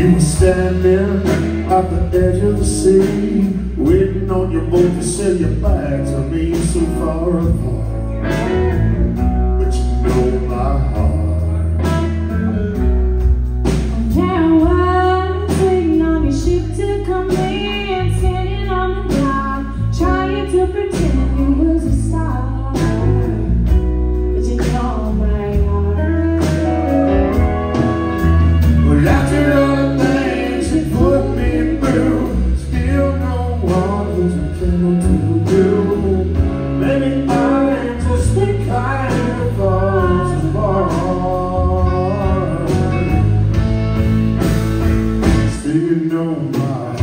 You were standing at the edge of the sea, waiting on your boat to sail you back to me, so far apart. But you know my heart. There I was, waiting on your ship to come in, standing on the dock, trying to pretend you was a star. But you know my heart. Well, after all the things you put me through, still no one who's a candle to do. Maybe I am just the kind that falls apart. Still you know my heart.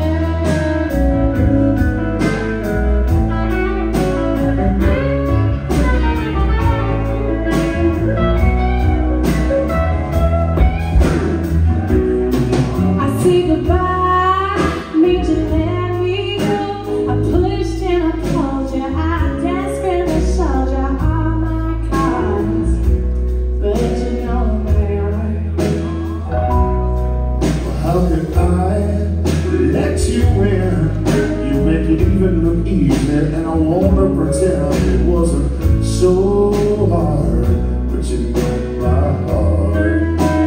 I say goodbye, made you let me go. I pushed and I pulled you, I desperately showed you all my cards. But you know my heart. How could I let you in? You make it even look easy, and I wanna pretend it wasn't so hard, but you know my heart.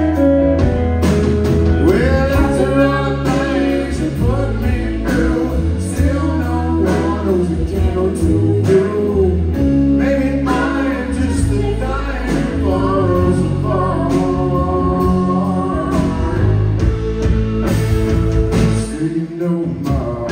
Well, after all the things you put me through, still no one knows a candle to do. Maybe I am just the guy who falls apart. Still you know my heart.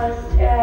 lost.